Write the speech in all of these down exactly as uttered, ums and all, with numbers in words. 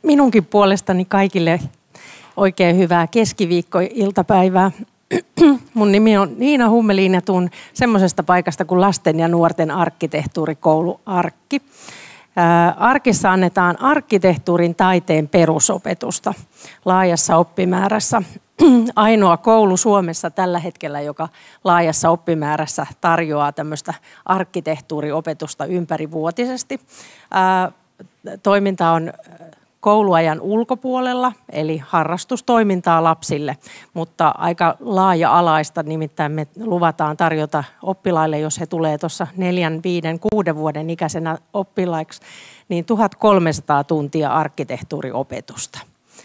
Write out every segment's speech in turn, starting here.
minunkin puolestani kaikille oikein hyvää keskiviikkoiltapäivää. Mun nimi on Niina Hummelin ja tuun semmoisesta paikasta kuin Lasten ja nuorten arkkitehtuurikoulu Arkki. Arkissa annetaan arkkitehtuurin taiteen perusopetusta laajassa oppimäärässä. Ainoa koulu Suomessa tällä hetkellä, joka laajassa oppimäärässä tarjoaa tämmöistä arkkitehtuuriopetusta ympärivuotisesti. Toiminta on kouluajan ulkopuolella, eli harrastustoimintaa lapsille, mutta aika laaja-alaista, nimittäin me luvataan tarjota oppilaille, jos he tulee tuossa neljän, viiden, kuuden vuoden ikäisenä oppilaiksi, niin tuhatkolmesataa tuntia arkkitehtuuriopetusta.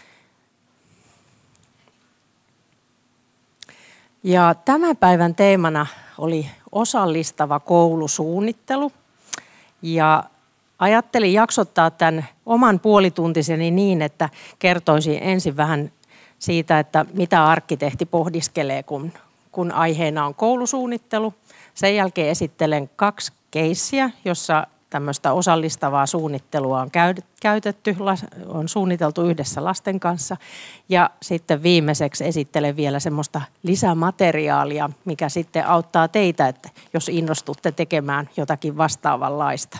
Ja tämän päivän teemana oli osallistava koulusuunnittelu, ja ajattelin jaksottaa tämän oman puolituntiseni niin, että kertoisin ensin vähän siitä, että mitä arkkitehti pohdiskelee, kun, kun aiheena on koulusuunnittelu. Sen jälkeen esittelen kaksi keissiä, jossa tämmöistä osallistavaa suunnittelua on käytetty, on suunniteltu yhdessä lasten kanssa. Ja sitten viimeiseksi esittelen vielä semmoista lisämateriaalia, mikä sitten auttaa teitä, että jos innostutte tekemään jotakin vastaavanlaista.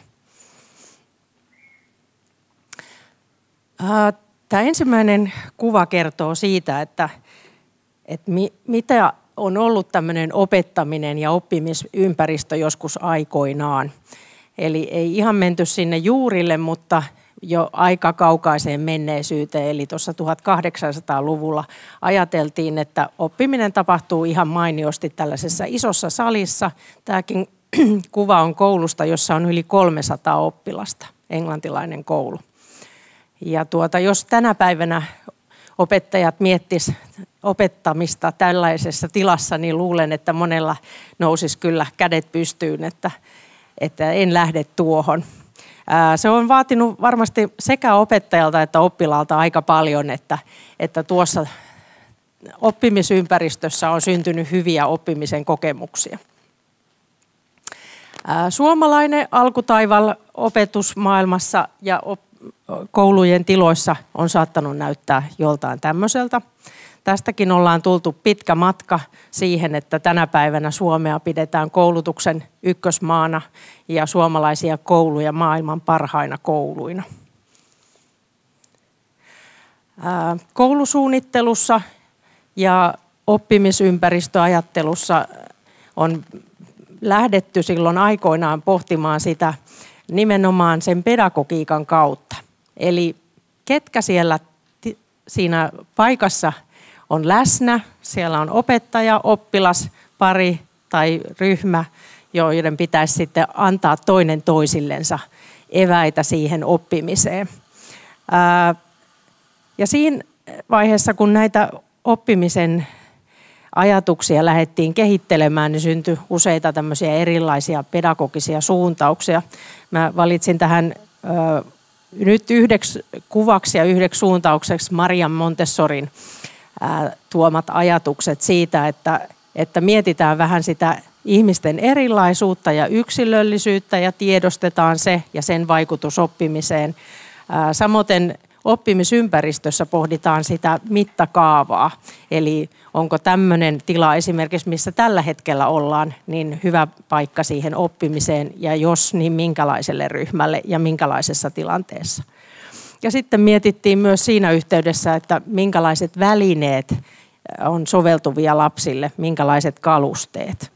Tämä ensimmäinen kuva kertoo siitä, että, että mitä on ollut tämmöinen opettaminen ja oppimisympäristö joskus aikoinaan. Eli ei ihan menty sinne juurille, mutta jo aika kaukaiseen menneisyyteen. Eli tuossa tuhatkahdeksansataaluvulla ajateltiin, että oppiminen tapahtuu ihan mainiosti tällaisessa isossa salissa. Tämäkin kuva on koulusta, jossa on yli kolmesataa oppilasta, englantilainen koulu. Ja tuota, jos tänä päivänä opettajat miettisivät opettamista tällaisessa tilassa, niin luulen, että monella nousisi kyllä kädet pystyyn, että, että en lähde tuohon. Se on vaatinut varmasti sekä opettajalta että oppilaalta aika paljon, että, että tuossa oppimisympäristössä on syntynyt hyviä oppimisen kokemuksia. Suomalainen alkutaival opetusmaailmassa ja op- koulujen tiloissa on saattanut näyttää joltain tämmöiseltä. Tästäkin ollaan tultu pitkä matka siihen, että tänä päivänä Suomea pidetään koulutuksen ykkösmaana ja suomalaisia kouluja maailman parhaina kouluina. Koulusuunnittelussa ja oppimisympäristöajattelussa on lähdetty silloin aikoinaan pohtimaan sitä nimenomaan sen pedagogiikan kautta. Eli ketkä siellä siinä paikassa on läsnä, siellä on opettaja, oppilas, pari tai ryhmä, joiden pitäisi sitten antaa toinen toisillensa eväitä siihen oppimiseen. Ja siinä vaiheessa, kun näitä oppimisen ajatuksia lähdettiin kehittelemään, niin syntyi useita tämmöisiä erilaisia pedagogisia suuntauksia. Mä valitsin tähän ö, nyt yhdeksi kuvaksi ja yhdeksi suuntaukseksi Maria Montessorin ö, tuomat ajatukset siitä, että, että mietitään vähän sitä ihmisten erilaisuutta ja yksilöllisyyttä ja tiedostetaan se ja sen vaikutus oppimiseen. Ö, samoin oppimisympäristössä pohditaan sitä mittakaavaa, eli onko tämmöinen tila esimerkiksi, missä tällä hetkellä ollaan, niin hyvä paikka siihen oppimiseen, ja jos, niin minkälaiselle ryhmälle ja minkälaisessa tilanteessa. Ja sitten mietittiin myös siinä yhteydessä, että minkälaiset välineet on soveltuvia lapsille, minkälaiset kalusteet.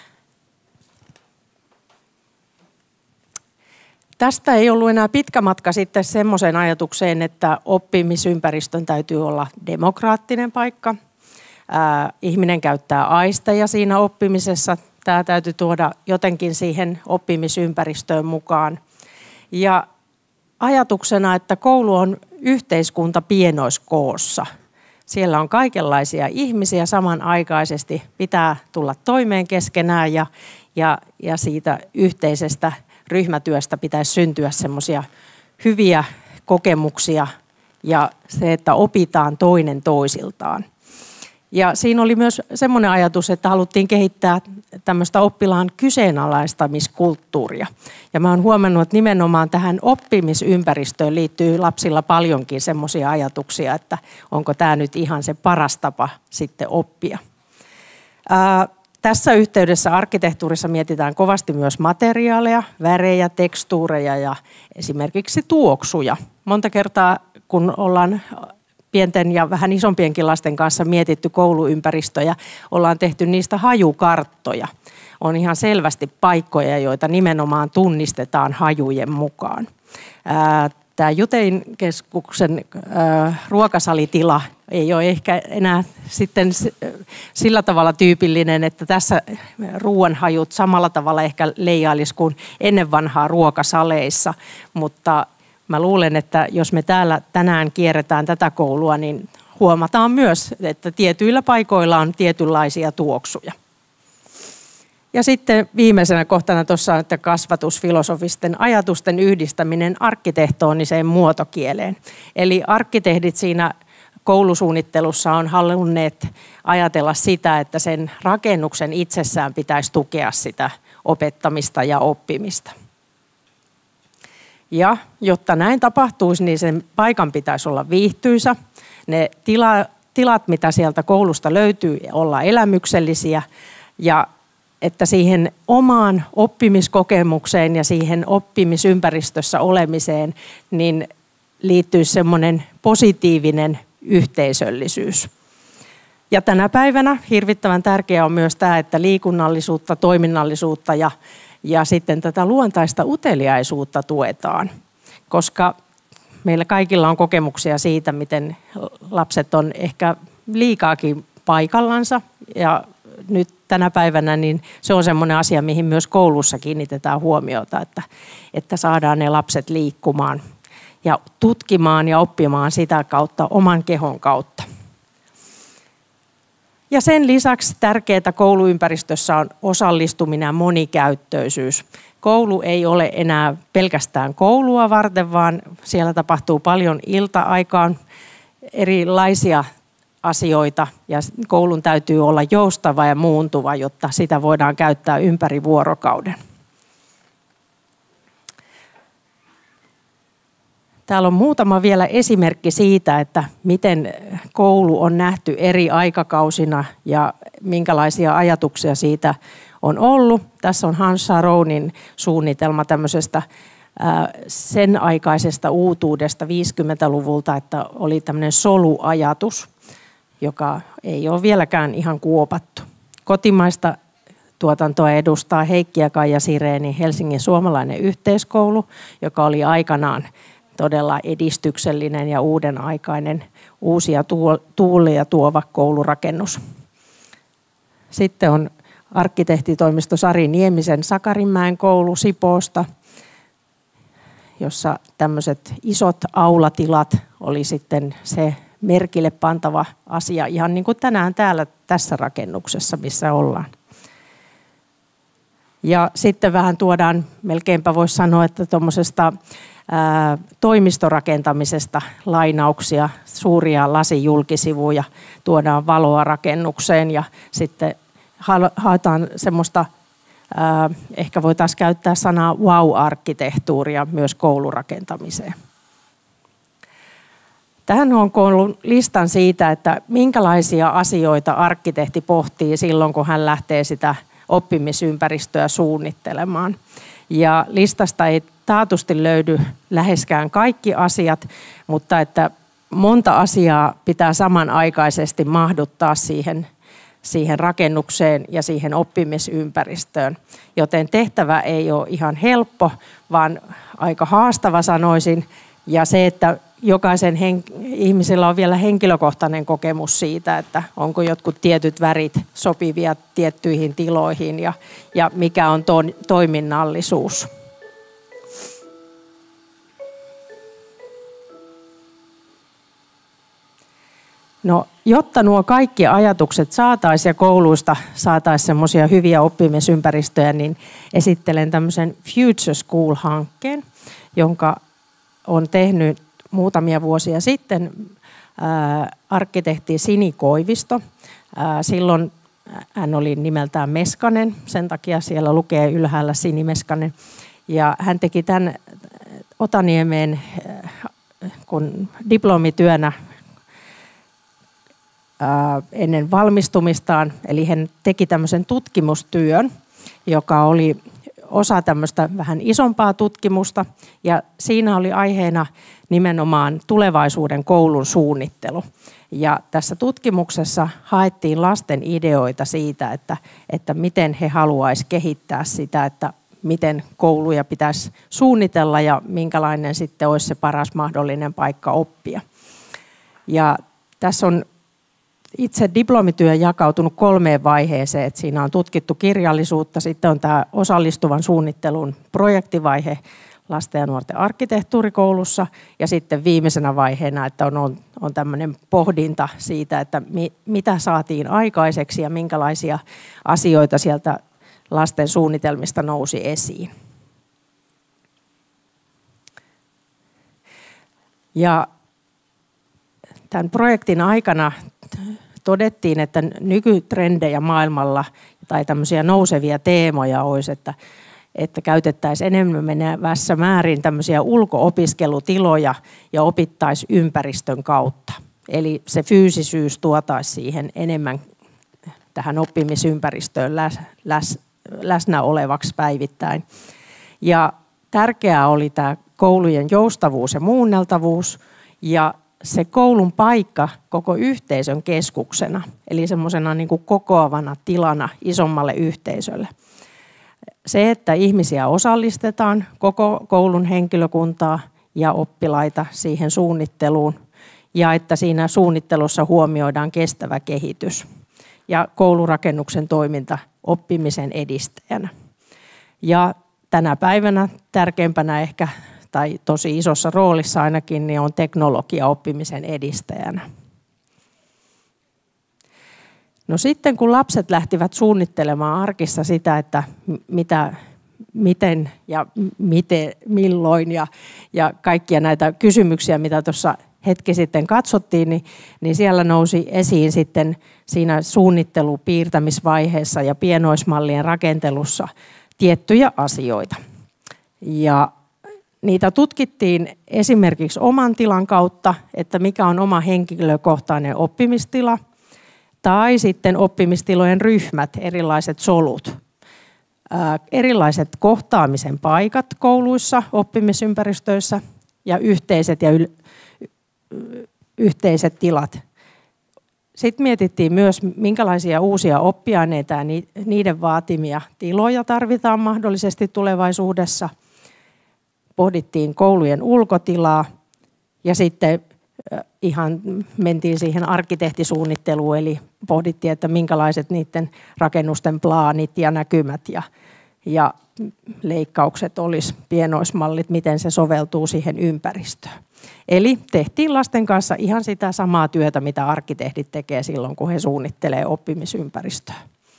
Tästä ei ollut enää pitkä matka sitten semmoiseen ajatukseen, että oppimisympäristön täytyy olla demokraattinen paikka. Ää, ihminen käyttää aisteja siinä oppimisessa. Tämä täytyy tuoda jotenkin siihen oppimisympäristöön mukaan. Ja ajatuksena, että koulu on yhteiskunta pienoiskoossa. Siellä on kaikenlaisia ihmisiä samanaikaisesti. Pitää tulla toimeen keskenään ja, ja, ja siitä yhteisestä ryhmätyöstä pitäisi syntyä semmoisia hyviä kokemuksia ja se, että opitaan toinen toisiltaan. Ja siinä oli myös semmoinen ajatus, että haluttiin kehittää tämmöistä oppilaan kyseenalaistamiskulttuuria. Ja mä oon huomannut, että nimenomaan tähän oppimisympäristöön liittyy lapsilla paljonkin semmoisia ajatuksia, että onko tämä nyt ihan se paras tapa sitten oppia. Ää, tässä yhteydessä arkkitehtuurissa mietitään kovasti myös materiaaleja, värejä, tekstuureja ja esimerkiksi tuoksuja. Monta kertaa, kun ollaan pienten ja vähän isompienkin lasten kanssa mietitty kouluympäristöjä, ollaan tehty niistä hajukarttoja. On ihan selvästi paikkoja, joita nimenomaan tunnistetaan hajujen mukaan. Tämä Jutein keskuksen ruokasalitila ei ole ehkä enää sitten sillä tavalla tyypillinen, että tässä ruoanhajut samalla tavalla ehkä leijailisi kuin ennen vanhaa ruokasaleissa, mutta mä luulen, että jos me täällä tänään kierretään tätä koulua, niin huomataan myös, että tietyillä paikoilla on tietynlaisia tuoksuja. Ja sitten viimeisenä kohtana tuossa on, että kasvatusfilosofisten ajatusten yhdistäminen arkkitehtooniseen muotokieleen. Eli arkkitehdit siinä koulusuunnittelussa on halunneet ajatella sitä, että sen rakennuksen itsessään pitäisi tukea sitä opettamista ja oppimista. Ja jotta näin tapahtuisi, niin sen paikan pitäisi olla viihtyisä. Ne tila, tilat, mitä sieltä koulusta löytyy, olla elämyksellisiä ja että siihen omaan oppimiskokemukseen ja siihen oppimisympäristössä olemiseen niin liittyy semmoinen positiivinen yhteisöllisyys. Ja tänä päivänä hirvittävän tärkeää on myös tämä, että liikunnallisuutta, toiminnallisuutta ja, ja sitten tätä luontaista uteliaisuutta tuetaan, koska meillä kaikilla on kokemuksia siitä, miten lapset on ehkä liikaakin paikallansa ja nyt tänä päivänä niin se on semmoinen asia, mihin myös koulussa kiinnitetään huomiota, että, että saadaan ne lapset liikkumaan ja tutkimaan ja oppimaan sitä kautta oman kehon kautta. Ja sen lisäksi tärkeää kouluympäristössä on osallistuminen ja monikäyttöisyys. Koulu ei ole enää pelkästään koulua varten, vaan siellä tapahtuu paljon ilta-aikaan erilaisia asioita ja koulun täytyy olla joustava ja muuntuva, jotta sitä voidaan käyttää ympäri vuorokauden. Täällä on muutama vielä esimerkki siitä, että miten koulu on nähty eri aikakausina ja minkälaisia ajatuksia siitä on ollut. Tässä on Hans Sharonin suunnitelma tämmöisestä sen aikaisesta uutuudesta viisikymmentäluvulta, että oli tämmöinen soluajatus, joka ei ole vieläkään ihan kuopattu. Kotimaista tuotantoa edustaa Heikki ja Kaija Sireeni Helsingin suomalainen yhteiskoulu, joka oli aikanaan todella edistyksellinen ja uuden aikainen uusia tuulia tuova koulurakennus. Sitten on arkkitehtitoimisto Sari Niemisen Sakarinmäen koulu Sipoosta, jossa tämmöiset isot aulatilat oli sitten se merkille pantava asia, ihan niin kuin tänään täällä tässä rakennuksessa, missä ollaan. Ja sitten vähän tuodaan, melkeinpä voisi sanoa, että tuommoisesta toimistorakentamisesta lainauksia, suuria lasijulkisivuja, tuodaan valoa rakennukseen ja sitten haetaan semmoista, ää, ehkä voitaisiin käyttää sanaa wow-arkkitehtuuria myös koulurakentamiseen. Tähän on koulun listan siitä, että minkälaisia asioita arkkitehti pohtii silloin, kun hän lähtee sitä oppimisympäristöä suunnittelemaan. Ja listasta ei taatusti löydy läheskään kaikki asiat, mutta että monta asiaa pitää samanaikaisesti mahduttaa siihen, siihen rakennukseen ja siihen oppimisympäristöön. Joten tehtävä ei ole ihan helppo, vaan aika haastava sanoisin. Ja se, että jokaisen hen- ihmisellä on vielä henkilökohtainen kokemus siitä, että onko jotkut tietyt värit sopivia tiettyihin tiloihin ja, ja mikä on to- toiminnallisuus. No, jotta nuo kaikki ajatukset saataisiin ja kouluista saataisiin semmoisia hyviä oppimisympäristöjä, niin esittelen tämmöisen Future School-hankkeen, jonka on tehnyt muutamia vuosia sitten ää, arkkitehti Sini Koivisto Silloin hän oli nimeltään Meskanen, sen takia siellä lukee ylhäällä Sinimeskanen. Ja hän teki tämän Otaniemeen kun diplomityönä ennen valmistumistaan. Eli hän teki tämmöisen tutkimustyön, joka oli osa tämmöistä vähän isompaa tutkimusta. Ja siinä oli aiheena nimenomaan tulevaisuuden koulun suunnittelu. Ja tässä tutkimuksessa haettiin lasten ideoita siitä, että, että miten he haluaisivat kehittää sitä, että miten kouluja pitäisi suunnitella ja minkälainen sitten olisi se paras mahdollinen paikka oppia. Ja tässä on itse diplomityö jakautunut kolmeen vaiheeseen. Että siinä on tutkittu kirjallisuutta, sitten on tämä osallistuvan suunnittelun projektivaihe lasten ja nuorten arkkitehtuurikoulussa ja sitten viimeisenä vaiheena, että on, on, on tämmöinen pohdinta siitä, että mi, mitä saatiin aikaiseksi ja minkälaisia asioita sieltä lasten suunnitelmista nousi esiin. Ja tämän projektin aikana todettiin, että nykytrendejä maailmalla tai tämmöisiä nousevia teemoja olisi, että että käytettäisiin enenevässä määrin tämmöisiä ulko-opiskelutiloja ja opittaisiin ympäristön kautta. Eli se fyysisyys tuotaisiin siihen enemmän tähän oppimisympäristöön läs, läs, läsnä olevaksi päivittäin. Ja tärkeää oli tämä koulujen joustavuus ja muunneltavuus ja se koulun paikka koko yhteisön keskuksena, eli semmoisena niin kuin kokoavana tilana isommalle yhteisölle. Se, että ihmisiä osallistetaan, koko koulun henkilökuntaa ja oppilaita siihen suunnitteluun ja että siinä suunnittelussa huomioidaan kestävä kehitys ja koulurakennuksen toiminta oppimisen edistäjänä. Ja tänä päivänä tärkeimpänä ehkä, tai tosi isossa roolissa ainakin, niin on teknologia oppimisen edistäjänä. No sitten kun lapset lähtivät suunnittelemaan arkissa sitä, että mitä, miten ja miten, milloin ja, ja kaikkia näitä kysymyksiä, mitä tuossa hetki sitten katsottiin, niin, niin siellä nousi esiin sitten siinä suunnittelu-, piirtämisvaiheessa ja pienoismallien rakentelussa tiettyjä asioita. Ja niitä tutkittiin esimerkiksi oman tilan kautta, että mikä on oma henkilökohtainen oppimistila, tai sitten oppimistilojen ryhmät, erilaiset solut, ää, erilaiset kohtaamisen paikat kouluissa, oppimisympäristöissä ja yhteiset ja yl- yhteiset tilat. Sitten mietittiin myös, minkälaisia uusia oppiaineita ja niiden vaatimia tiloja tarvitaan mahdollisesti tulevaisuudessa. Pohdittiin koulujen ulkotilaa ja sitten ihan mentiin siihen arkkitehtisuunnitteluun, eli pohdittiin, että minkälaiset niiden rakennusten plaanit ja näkymät ja, ja leikkaukset olisi, pienoismallit, miten se soveltuu siihen ympäristöön. Eli tehtiin lasten kanssa ihan sitä samaa työtä, mitä arkkitehdit tekee silloin, kun he suunnittelee oppimisympäristöä.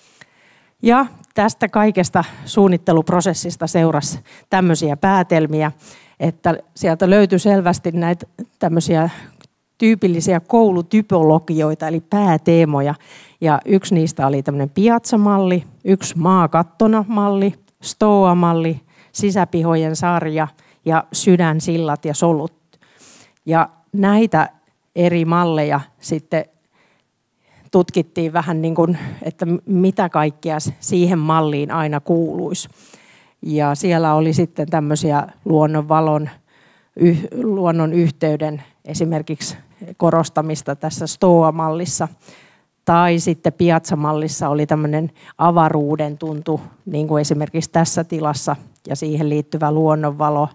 Ja tästä kaikesta suunnitteluprosessista seurasi tämmöisiä päätelmiä, että sieltä löytyi selvästi näitä tämmöisiä tyypillisiä koulutypologioita, eli pääteemoja. Ja yksi niistä oli tämmöinen piazzamalli, yksi maakattona-malli, stoa-malli, sisäpihojen sarja ja sydänsillat ja solut. Ja näitä eri malleja sitten tutkittiin vähän niin kuin, että mitä kaikkea siihen malliin aina kuuluisi. Ja siellä oli sitten tämmöisiä luonnonvalon, yh, luonnon yhteyden esimerkiksi korostamista tässä stoa-mallissa. Tai sitten piazza-mallissa oli tämmöinen avaruuden tuntu, niin kuin esimerkiksi tässä tilassa, ja siihen liittyvä luonnonvalo.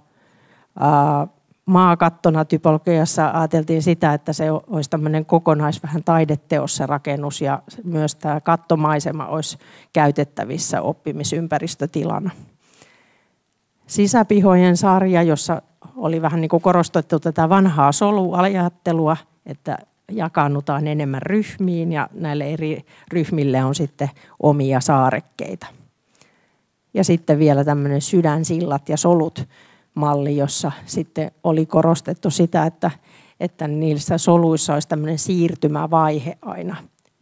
Maakattona typologiassa ajateltiin sitä, että se olisi tämmöinen kokonais vähän taideteos se rakennus, ja myös tämä kattomaisema olisi käytettävissä oppimisympäristötilana. Sisäpihojen sarja, jossa oli vähän niin kuin korostettu tätä vanhaa soluajattelua, että jakaannutaan enemmän ryhmiin ja näille eri ryhmille on sitten omia saarekkeita. Ja sitten vielä tämmöinen sydänsillat ja solut malli, jossa sitten oli korostettu sitä, että, että niissä soluissa olisi tämmöinen siirtymävaihe aina.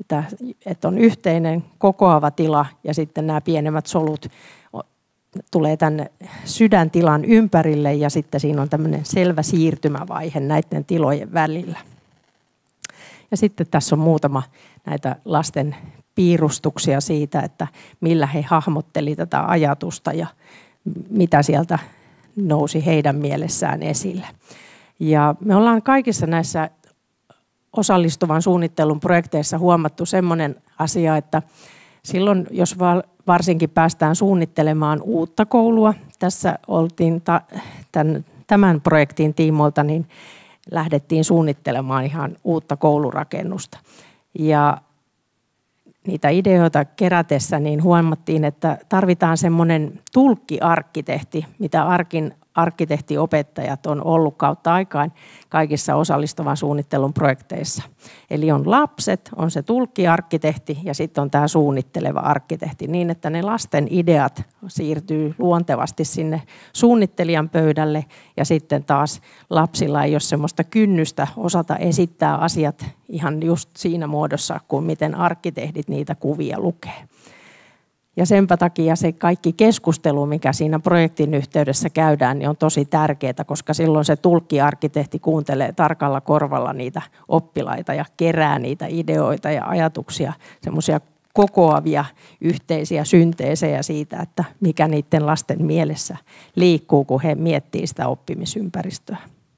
että, että on yhteinen kokoava tila ja sitten nämä pienemmät solut tulee tänne sydäntilan ympärille ja sitten siinä on tämmöinen selvä siirtymävaihe näiden tilojen välillä. Ja sitten tässä on muutama näitä lasten piirustuksia siitä, että millä he hahmotteli tätä ajatusta ja mitä sieltä nousi heidän mielessään esille. Ja me ollaan kaikissa näissä osallistuvan suunnittelun projekteissa huomattu semmoinen asia, että silloin, jos varsinkin päästään suunnittelemaan uutta koulua, tässä oltiin tämän, tämän projektin tiimoilta, niin lähdettiin suunnittelemaan ihan uutta koulurakennusta. Ja niitä ideoita kerätessä niin huomattiin, että tarvitaan semmoinen tulkkiarkkitehti, mitä arkin arkkitehtiopettajat on ollut kautta aikaan kaikissa osallistuvan suunnittelun projekteissa. Eli on lapset, on se tulkkiarkkitehti ja sitten on tämä suunnitteleva arkkitehti niin, että ne lasten ideat siirtyy luontevasti sinne suunnittelijan pöydälle ja sitten taas lapsilla ei ole semmoista kynnystä osata esittää asiat ihan just siinä muodossa kuin miten arkkitehdit niitä kuvia lukee. Ja senpä takia se kaikki keskustelu, mikä siinä projektin yhteydessä käydään, niin on tosi tärkeää, koska silloin se tulkkiarkkitehti kuuntelee tarkalla korvalla niitä oppilaita ja kerää niitä ideoita ja ajatuksia, semmoisia kokoavia yhteisiä synteesejä siitä, että mikä niiden lasten mielessä liikkuu, kun he miettii sitä oppimisympäristöä.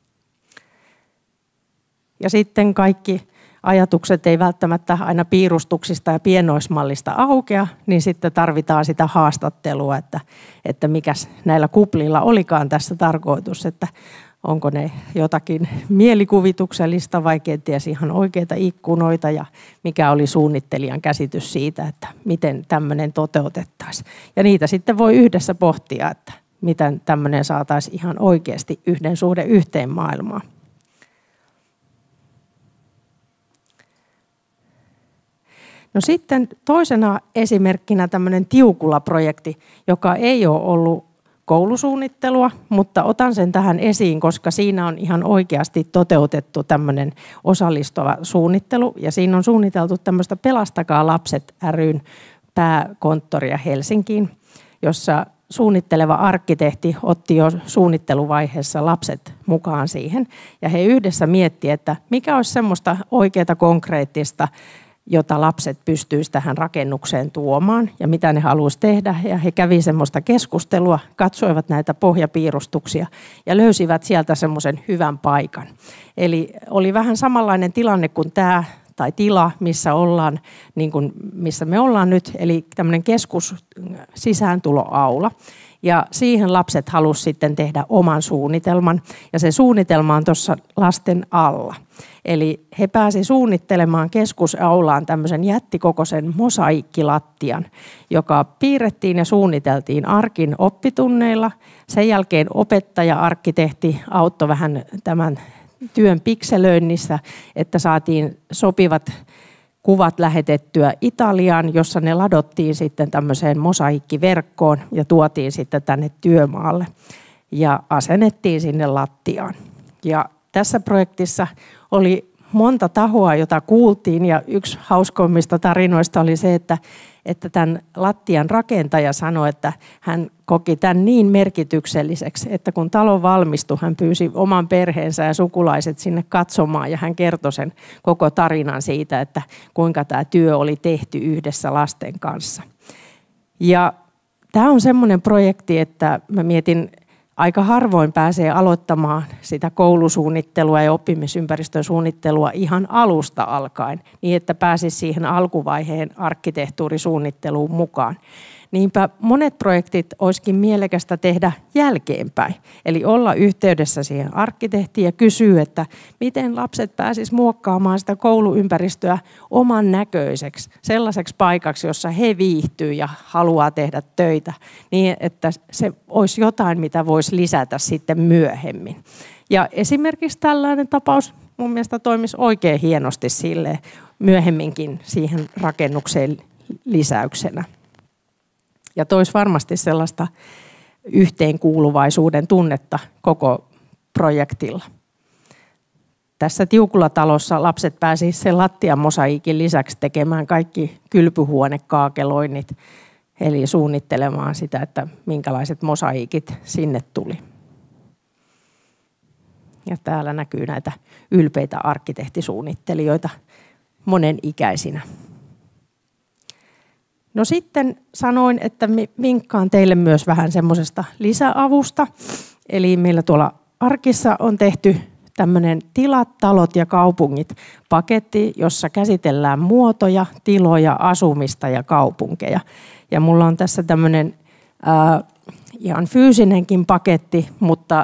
Ja sitten kaikki ajatukset ei välttämättä aina piirustuksista ja pienoismallista aukea, niin sitten tarvitaan sitä haastattelua, että, että mikäs näillä kuplilla olikaan tässä tarkoitus, että onko ne jotakin mielikuvituksellista vai kenties ihan oikeita ikkunoita ja mikä oli suunnittelijan käsitys siitä, että miten tämmöinen toteutettaisiin. Ja niitä sitten voi yhdessä pohtia, että miten tämmöinen saataisiin ihan oikeasti yhden suhde yhteen maailmaan. No sitten toisena esimerkkinä tämmöinen Tiukula-projekti, joka ei ole ollut koulusuunnittelua, mutta otan sen tähän esiin, koska siinä on ihan oikeasti toteutettu tämmöinen osallistuva suunnittelu. Ja siinä on suunniteltu tämmöistä Pelastakaa lapset ry:n pääkonttoria Helsinkiin, jossa suunnitteleva arkkitehti otti jo suunnitteluvaiheessa lapset mukaan siihen. Ja he yhdessä miettivät, että mikä olisi semmoista oikeaa konkreettista, jota lapset pystyisivät tähän rakennukseen tuomaan ja mitä ne haluaisivat tehdä. Ja he kävivät semmoista keskustelua, katsoivat näitä pohjapiirustuksia ja löysivät sieltä semmoisen hyvän paikan. Eli oli vähän samanlainen tilanne kuin tämä tai tila, missä, ollaan, niin kuin, missä me ollaan nyt, eli tämmöinen keskus sisääntuloaula. Ja siihen lapset halusivat sitten tehdä oman suunnitelman, ja se suunnitelma on tuossa lasten alla. Eli he pääsivät suunnittelemaan keskusaulaan tämmöisen jättikokoisen mosaikkilattian, joka piirrettiin ja suunniteltiin arkin oppitunneilla. Sen jälkeen opettaja-arkkitehti auttoi vähän tämän työn pikselöinnissä, että saatiin sopivat kuvat lähetettyä Italiaan, jossa ne ladottiin sitten tämmöiseen mosaikkiverkkoon ja tuotiin sitten tänne työmaalle ja asennettiin sinne lattiaan. Ja tässä projektissa oli monta tahoa, jota kuultiin, ja yksi hauskoimmista tarinoista oli se, että, että tämän lattian rakentaja sanoi, että hän koki tämän niin merkitykselliseksi, että kun talo valmistui, hän pyysi oman perheensä ja sukulaiset sinne katsomaan, ja hän kertoi sen koko tarinan siitä, että kuinka tämä työ oli tehty yhdessä lasten kanssa. Ja tämä on semmoinen projekti, että mä mietin, aika harvoin pääsee aloittamaan sitä koulusuunnittelua ja oppimisympäristön suunnittelua ihan alusta alkaen, niin että pääsisi siihen alkuvaiheen arkkitehtuurisuunnitteluun mukaan. Niinpä monet projektit olisikin mielekästä tehdä jälkeenpäin, eli olla yhteydessä siihen arkkitehtiin ja kysyä, että miten lapset pääsisivät muokkaamaan sitä kouluympäristöä oman näköiseksi, sellaiseksi paikaksi, jossa he viihtyy ja haluaa tehdä töitä, niin että se olisi jotain, mitä voisi lisätä sitten myöhemmin. Ja esimerkiksi tällainen tapaus mun mielestä toimisi oikein hienosti sille myöhemminkin siihen rakennukseen lisäyksenä. Ja toisi varmasti sellaista yhteenkuuluvaisuuden tunnetta koko projektilla. tässä Tiukulatalossa lapset pääsivät sen lattiamosaiikin lisäksi tekemään kaikki kylpyhuonekaakeloinnit, eli suunnittelemaan sitä, että minkälaiset mosaiikit sinne tuli. Ja täällä näkyy näitä ylpeitä arkkitehtisuunnittelijoita monen ikäisinä. No sitten sanoin, että vinkkaan teille myös vähän semmoisesta lisäavusta. Eli meillä tuolla Arkissa on tehty tämmöinen Tilat, talot ja kaupungit -paketti, jossa käsitellään muotoja, tiloja, asumista ja kaupunkeja. Ja mulla on tässä tämmöinen äh, ihan fyysinenkin paketti, mutta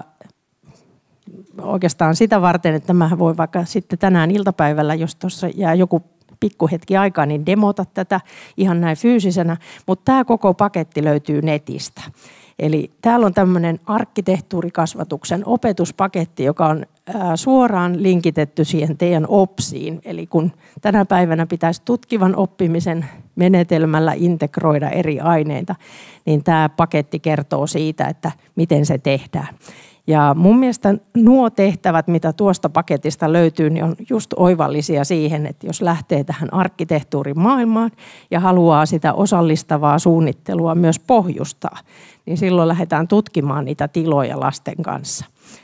oikeastaan sitä varten, että mä voin vaikka sitten tänään iltapäivällä, jos tuossa jää joku pikkuhetki aikaa, niin demota tätä ihan näin fyysisenä, mutta tämä koko paketti löytyy netistä. Eli täällä on tämmöinen arkkitehtuurikasvatuksen opetuspaketti, joka on suoraan linkitetty siihen teidän OPSiin. Eli kun tänä päivänä pitäisi tutkivan oppimisen menetelmällä integroida eri aineita, niin tämä paketti kertoo siitä, että miten se tehdään. Ja mun mielestä nuo tehtävät, mitä tuosta paketista löytyy, niin on just oivallisia siihen, että jos lähtee tähän arkkitehtuurimaailmaan ja haluaa sitä osallistavaa suunnittelua myös pohjustaa, niin silloin lähdetään tutkimaan niitä tiloja lasten kanssa.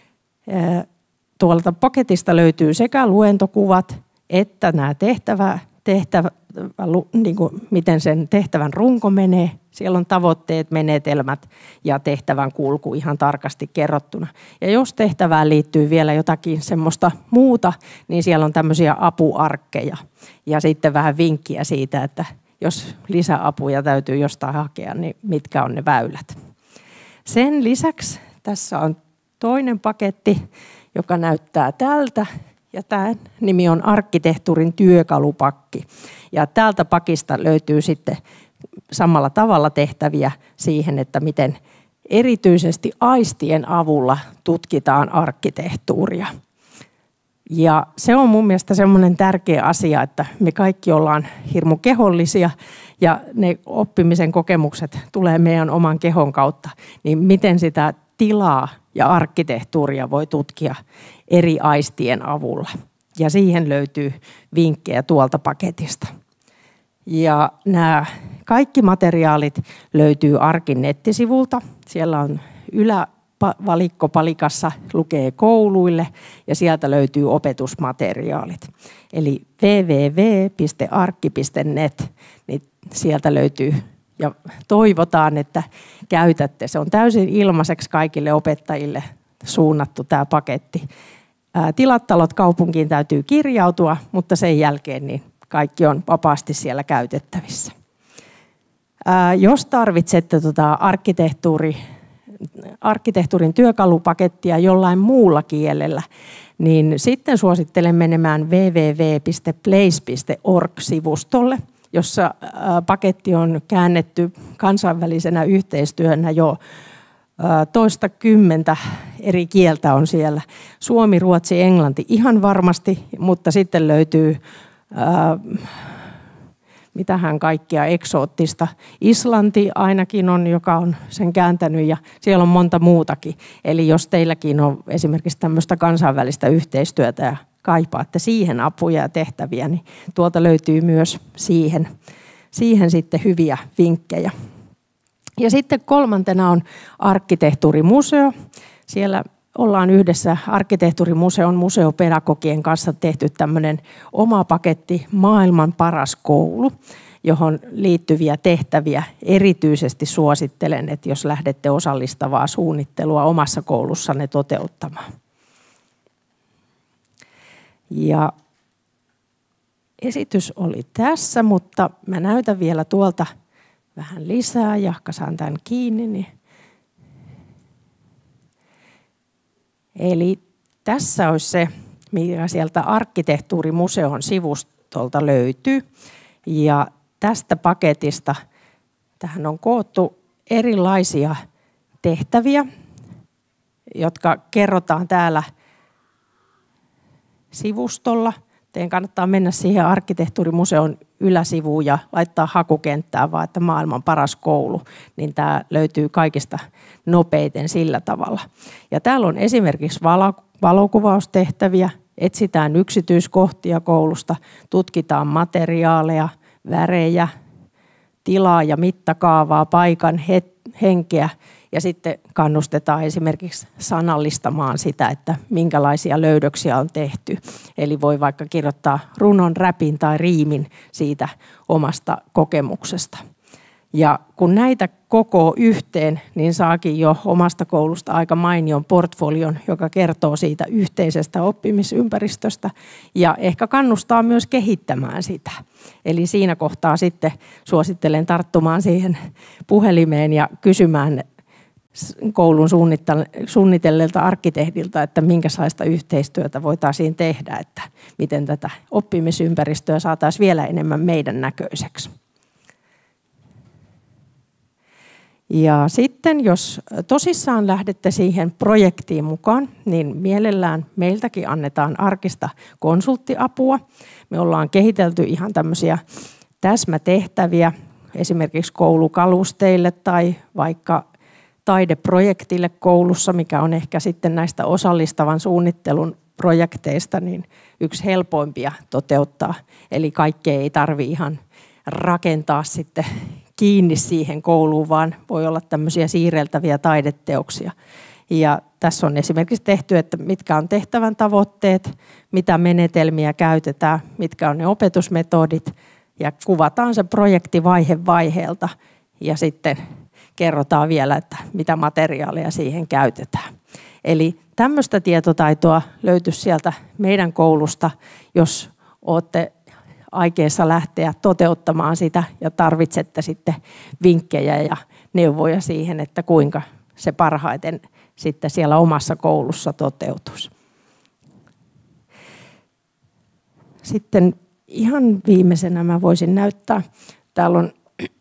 Tuolta paketista löytyy sekä luentokuvat että nämä tehtävä, tehtävä, niin kuin miten sen tehtävän runko menee. Siellä on tavoitteet, menetelmät ja tehtävän kulku ihan tarkasti kerrottuna. Ja jos tehtävään liittyy vielä jotakin semmoista muuta, niin siellä on tämmöisiä apuarkkeja. Ja sitten vähän vinkkiä siitä, että jos lisäapuja täytyy jostain hakea, niin mitkä on ne väylät. Sen lisäksi tässä on toinen paketti, joka näyttää tältä. Ja tämä nimi on arkkitehtuurin työkalupakki. Ja täältä pakista löytyy sitten samalla tavalla tehtäviä siihen, että miten erityisesti aistien avulla tutkitaan arkkitehtuuria. Ja se on mun mielestä semmoinen tärkeä asia, että me kaikki ollaan hirmu kehollisia ja ne oppimisen kokemukset tulee meidän oman kehon kautta. Niin miten sitä tilaa ja arkkitehtuuria voi tutkia eri aistien avulla. Ja siihen löytyy vinkkejä tuolta paketista. Ja nämä kaikki materiaalit löytyy Arkin nettisivulta. Siellä on ylävalikkopalikassa lukee kouluille ja sieltä löytyy opetusmateriaalit. Eli double-u double-u double-u piste arkki piste net, niin sieltä löytyy ja toivotaan, että käytätte. Se on täysin ilmaiseksi kaikille opettajille suunnattu tämä paketti. Tilat, talot, kaupunkiin täytyy kirjautua, mutta sen jälkeen niin kaikki on vapaasti siellä käytettävissä. Ää, jos tarvitsette tuota arkkitehtuuri, arkkitehtuurin työkalupakettia jollain muulla kielellä, niin sitten suosittelen menemään double-u double-u double-u piste place piste org-sivustolle, jossa ää, paketti on käännetty kansainvälisenä yhteistyönä jo ää, toista kymmentä eri kieltä on siellä. Suomi, ruotsi, englanti ihan varmasti, mutta sitten löytyy Äh, mitähän kaikkea eksoottista. Islanti ainakin on, joka on sen kääntänyt ja siellä on monta muutakin. Eli jos teilläkin on esimerkiksi tämmöistä kansainvälistä yhteistyötä ja kaipaatte siihen apuja ja tehtäviä, niin tuolta löytyy myös siihen, siihen sitten hyviä vinkkejä. Ja sitten kolmantena on arkkitehtuurimuseo. Siellä ollaan yhdessä Arkkitehtuurimuseon museopedagogien kanssa tehty tämmöinen oma paketti Maailman paras koulu, johon liittyviä tehtäviä erityisesti suosittelen, että jos lähdette osallistavaa suunnittelua omassa koulussanne toteuttamaan. Ja esitys oli tässä, mutta mä näytän vielä tuolta vähän lisää. Jahka saan tämän kiinni. Niin eli tässä olisi se, mikä sieltä Arkkitehtuurimuseon sivustolta löytyy. Ja tästä paketista tähän on koottu erilaisia tehtäviä, jotka kerrotaan täällä sivustolla. Teidän kannattaa mennä siihen Arkkitehtuurimuseon yläsivuun ja laittaa hakukenttään vaan, että maailman paras koulu, niin tämä löytyy kaikista nopeiten sillä tavalla. Ja täällä on esimerkiksi valo- valokuvaustehtäviä, etsitään yksityiskohtia koulusta, tutkitaan materiaaleja, värejä, tilaa ja mittakaavaa, paikan henkeä ja sitten kannustetaan esimerkiksi sanallistamaan sitä, että minkälaisia löydöksiä on tehty. Eli voi vaikka kirjoittaa runon, räpin tai riimin siitä omasta kokemuksesta. Ja kun näitä kokoo yhteen, niin saakin jo omasta koulusta aika mainion portfolion, joka kertoo siitä yhteisestä oppimisympäristöstä ja ehkä kannustaa myös kehittämään sitä. Eli siinä kohtaa sitten suosittelen tarttumaan siihen puhelimeen ja kysymään koulun suunnitelleelta arkkitehdilta, että minkälaista yhteistyötä voitaisiin tehdä, että miten tätä oppimisympäristöä saataisiin vielä enemmän meidän näköiseksi. Ja sitten jos tosissaan lähdette siihen projektiin mukaan, niin mielellään meiltäkin annetaan arkista konsulttiapua. Me ollaan kehitelty ihan tämmöisiä täsmätehtäviä esimerkiksi koulukalusteille tai vaikka taideprojektille koulussa, mikä on ehkä sitten näistä osallistavan suunnittelun projekteista niin yksi helpoimpia toteuttaa. Eli kaikkea ei tarvitse ihan rakentaa sitten kiinni siihen kouluun, vaan voi olla tämmöisiä siirreltäviä taideteoksia. Ja tässä on esimerkiksi tehty, että mitkä on tehtävän tavoitteet, mitä menetelmiä käytetään, mitkä on ne opetusmetodit ja kuvataan se projekti vaihe vaiheelta ja sitten kerrotaan vielä, että mitä materiaaleja siihen käytetään. Eli tämmöistä tietotaitoa löytyisi sieltä meidän koulusta, jos olette aikeessa lähteä toteuttamaan sitä ja tarvitsette sitten vinkkejä ja neuvoja siihen, että kuinka se parhaiten sitten siellä omassa koulussa toteutuisi. Sitten ihan viimeisenä mä voisin näyttää, täällä on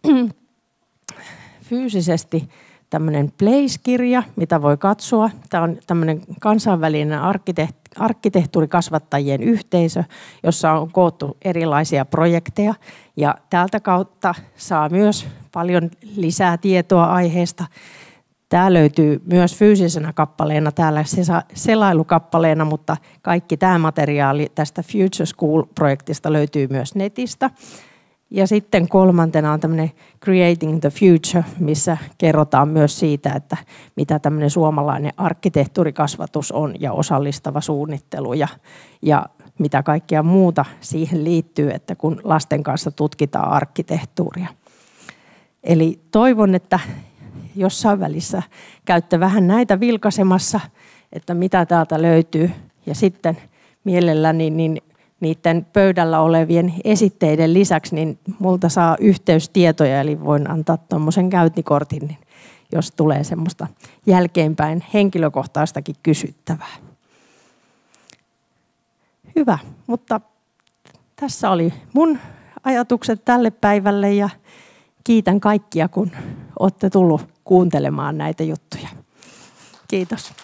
fyysisesti tämmöinen Place-kirja, mitä voi katsoa. Tämä on tämmöinen kansainvälinen arkkitehtuurikasvattajien yhteisö, jossa on koottu erilaisia projekteja. Ja tältä kautta saa myös paljon lisää tietoa aiheesta. Tämä löytyy myös fyysisenä kappaleena, täällä selailukappaleena, mutta kaikki tämä materiaali tästä Future School-projektista löytyy myös netistä. Ja sitten kolmantena on tämmöinen Creating the Future, missä kerrotaan myös siitä, että mitä tämmöinen suomalainen arkkitehtuurikasvatus on ja osallistava suunnittelu ja, ja mitä kaikkea muuta siihen liittyy, että kun lasten kanssa tutkitaan arkkitehtuuria. Eli toivon, että jossain välissä käytte vähän näitä vilkaisemassa, että mitä täältä löytyy ja sitten mielelläni niin niiden pöydällä olevien esitteiden lisäksi, niin multa saa yhteystietoja, eli voin antaa tuommoisen käyntikortin, niin jos tulee semmoista jälkeenpäin henkilökohtaistakin kysyttävää. Hyvä, mutta tässä oli mun ajatukset tälle päivälle ja kiitän kaikkia, kun olette tullut kuuntelemaan näitä juttuja. Kiitos.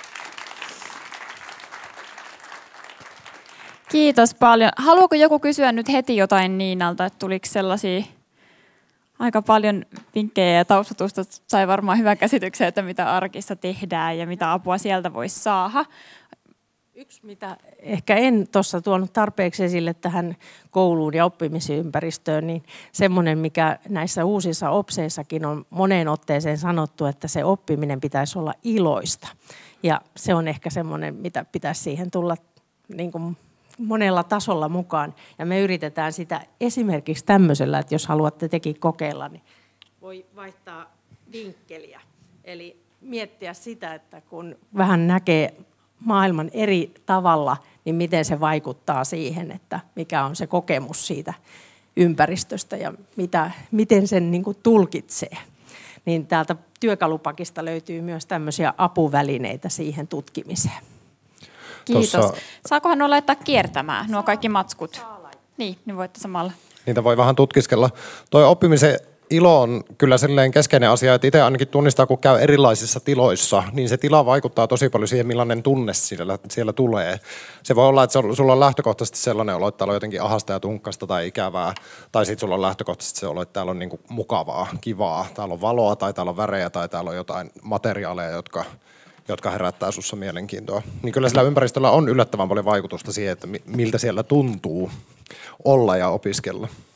Kiitos paljon. Haluaako joku kysyä nyt heti jotain Niinalta, että tuliko sellaisia aika paljon vinkkejä ja taustatusta, sai varmaan hyvän käsityksen, että mitä arkissa tehdään ja mitä apua sieltä voisi saada. Yksi, mitä ehkä en tuossa tuonut tarpeeksi esille tähän kouluun ja oppimisympäristöön, niin semmoinen, mikä näissä uusissa opseissakin on moneen otteeseen sanottu, että se oppiminen pitäisi olla iloista. Ja se on ehkä semmoinen, mitä pitäisi siihen tulla niin kuin monella tasolla mukaan. Ja me yritetään sitä esimerkiksi tämmöisellä, että jos haluatte tekin kokeilla, niin voi vaihtaa vinkkeliä. Eli miettiä sitä, että kun vähän näkee maailman eri tavalla, niin miten se vaikuttaa siihen, että mikä on se kokemus siitä ympäristöstä ja mitä, miten sen niin kuin tulkitsee. Niin täältä työkalupakista löytyy myös tämmöisiä apuvälineitä siihen tutkimiseen. Kiitos. Tossa... Saakohan nuo laittaa kiertämään, nuo kaikki matskut? Niin, niin voitte samalla. Niitä voi vähän tutkiskella. Toi oppimisen ilo on kyllä silleen keskeinen asia, että itse ainakin tunnistaa, kun käy erilaisissa tiloissa, niin se tila vaikuttaa tosi paljon siihen, millainen tunne siellä, siellä tulee. Se voi olla, että sulla on lähtökohtaisesti sellainen olo, että täällä on jotenkin ahasta ja tunkkasta tai ikävää, tai sitten sulla on lähtökohtaisesti se olo, että täällä on niinku mukavaa, kivaa. Täällä on valoa tai täällä on värejä tai täällä on jotain materiaaleja, jotka jotka herättää sussa mielenkiintoa. Niin kyllä sillä ympäristöllä on yllättävän paljon vaikutusta siihen, että miltä siellä tuntuu olla ja opiskella.